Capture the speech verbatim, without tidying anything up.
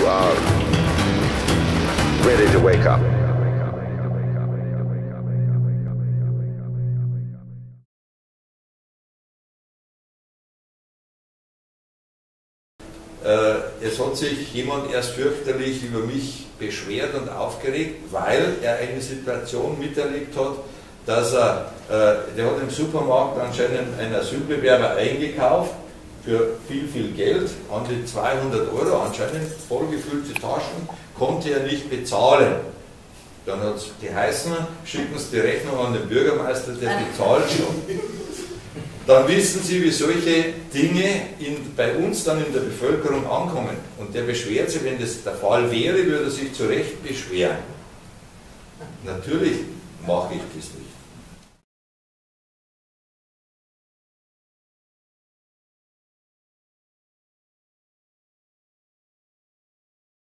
are ready to wake up. Es hat sich jemand erst fürchterlich über mich beschwert und aufgeregt, weil er eine Situation miterlebt hat, dass er, äh, der hat im Supermarkt anscheinend einen Asylbewerber eingekauft für viel, viel Geld, an die zweihundert Euro, anscheinend vollgefüllte Taschen, konnte er nicht bezahlen. Dann hat es geheißen, schicken Sie die Rechnung an den Bürgermeister, der bezahlt schon. Dann wissen Sie, wie solche Dinge in, bei uns dann in der Bevölkerung ankommen. Und der beschwert sich, wenn das der Fall wäre, würde er sich zu Recht beschweren. Natürlich mache ich das nicht.